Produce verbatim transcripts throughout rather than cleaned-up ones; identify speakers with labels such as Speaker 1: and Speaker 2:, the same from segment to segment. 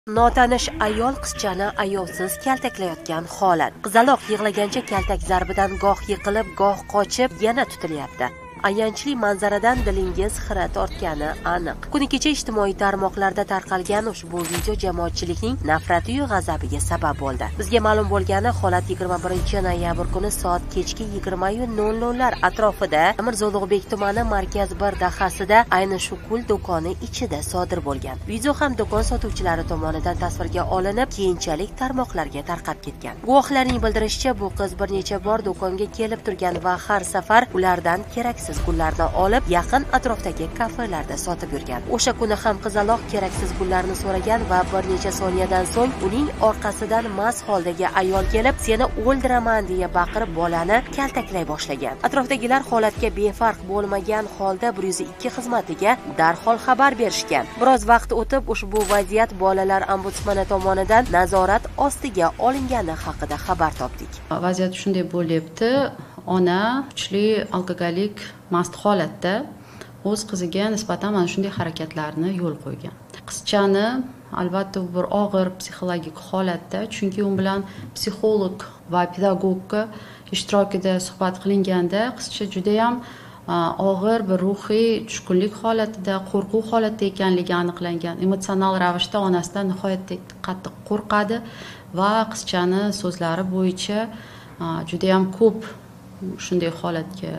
Speaker 1: Notanish ayol qizchani ayovsiz kaltaklayotgan holat. Qizaloq yig'lagancha kaltak zarbidan goh yiqilib, goh qochib, yana tutilyapti. Ayanchli manzaradan dilingiz xira tortgani aniq. Kuni kecha ijtimoiy tarmoqlarda tarqalgan ushbu video jamoatchilikning nafrati-yu g'azabiga sabab bo'ldi. Bizga ma'lum bo'lgani, holat yigirma birinchi noyabr kuni soat kechki yigirma nol nollar atrofida Mirzo Ulug'bek tumani markaz bir dahasida ayni shu kul do'koni ichida sodir bo'lgan. Video ham do'kon sotuvchilari tomonidan tasvirga olinib, keyinchalik tarmoqlarga tarqab ketgan. Guvohlarning bildirishicha, bu qiz bir necha bor do'konga kelib turgan va har safar ulardan keraksiz gullarni olib, yaqin atrofdagi kafelarda sotib yurgan. O'sha kuni ham qizaloq keraksiz gullarni so'ragan va bir necha soniyadan so'ng uning orqasidan mast holdagi ayol kelib, "Seni o'ldiraman" deya baqirib bolani kaltaklay boshlagan. Atrofdagilar holatga befarq bo'lmagan holda bir yuz ikki xizmatiga darhol xabar berishgan. Biroz vaqt o'tib, ushbu vaziyat bolalar ombudsmani tomonidan nazorat ostiga olingani haqida xabar topdik.
Speaker 2: Vaziyat shunday bo'lyapti. Ona kuchli alkogolik mast holatda o'z qiziga nisbatan mana shunday harakatlarni yo'l qo'ygan. Qizchani albatta bir og'ir psixologik holatda, chunki u bilan psixolog va pedagogga ishtirokida suhbat qilinganda qizcha juda ham og'ir bir ruhiy tushkunlik holatida, qo'rquv holatida ekanligi aniqlangan. Emotsional ravishda onasidan nihoyatda qattiq qo'rqadi va qizchani so'zlari bo'yicha juda ham ko'p shunday holatga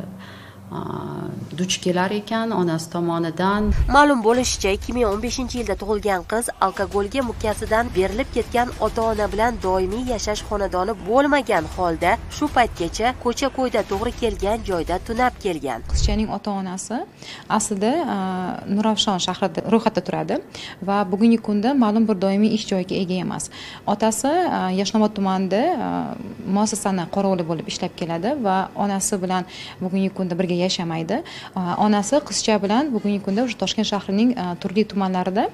Speaker 2: duch kelar ekan onasi tomonidan.
Speaker 1: Ma'lum bo'lishicha, ikki ming o'n beshinchi yilda tug'ilgan qiz alkogolga mukkasidan berilib ketgan ota-ona bilan doimiy yashash xonadoni bo'lmagan holda shu paytgacha ko'cha-ko'yda to'g'ri kelgan joyda tunab kelgan.
Speaker 3: Qizchaning ota-onasi aslida Nurafshon shahrida ro'yxatda turadi va bugungi kunda ma'lum bir doimiy ish joyiga ega emas. Otasi Yashnobod tumanida muassasani qorovuli bo'lib ishlab keladi va onasi bilan bugungi kunda birga yashamaydi. Onasi qizcha bilan bugungi kunda o'sha Toshkent shahrining turli tumanlarida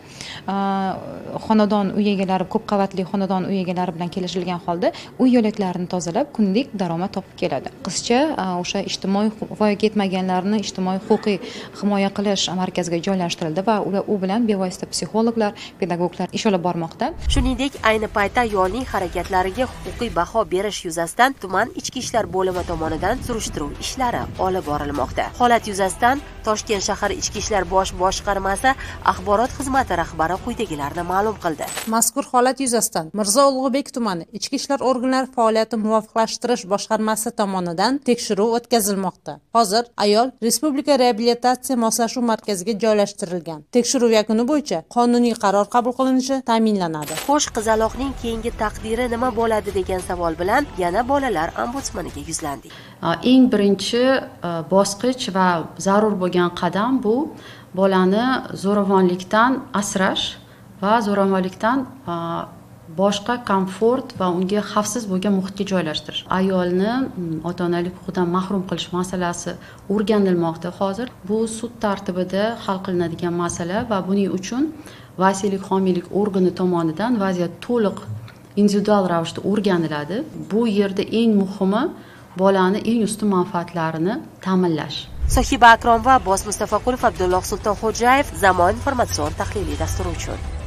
Speaker 3: xonadon uy egalari, ko'p qavatli xonadon uy egalari bilan kelishilgan holda uy yo'laklarini tozalab, kunlik daromad topib keladi. Qizcha o'sha ijtimoiy voyaga yetmaganlarni ijtimoiy huquqiy himoya qilish markaziga joylashtirildi va ular u bilan bevosita psixologlar, pedagoglar ish olib bormoqda.
Speaker 1: Shuningdek, ayni paytda ayolning harakatlariga huquqiy baho berish yuzasidan tuman ichki ishlar bo'limi tomonidan surishtiruv ishlari olib borilmoqda. Holat yuzasidan Toshkent shahar ichki ishlar bosh boshqarmasi axborot xizmati rahbari quyidagilarni ma'lum qildi.
Speaker 4: Mazkur holat yuzasidan Mirzo Ulug'bek tumani ichki ishlar organlari faoliyati muvofiqlashtirish boshqarmasi tomonidan tekshiruv o'tkazilmoqda. Hozir ayol Respublika reabilitatsiya moslashuv markaziga joylashtirilgan. Tekshiruv yakuni bo'yicha qonuniy qaror qabul qilinishi ta'minlanadi.
Speaker 1: Xo'sh, qizaloqning keyingi taqdiri nima bo'ladi degan savol bilan yana bolalar ombudsmaniga yuzlandik.
Speaker 2: Eng birinchi bosqich va zarur bo'lgan qadam bu bolani zo'ravonlikdan asrash va zo'ravonlikdan boshqa komfort va unga xavfsiz bo'lgan muhitga joylashtirish. Ayolni ota-onalik huquqidan mahrum qilish masalasi o'rganilmoqda hozir. Bu sud tartibida hal qilinadigan masala va buning uchun vasiylik homiylik organi tomonidan vaziyat to'liq individual ravishda o'rganiladi. Bu yerda eng muhimi bolani eng ustun manfaatlarini ta'minlash.
Speaker 1: Sohiba Akromova, Boz Mustafaqulov, Abdulloh Sultonxo'jayev, Zamon informatsion tahliliy dasturi uchun.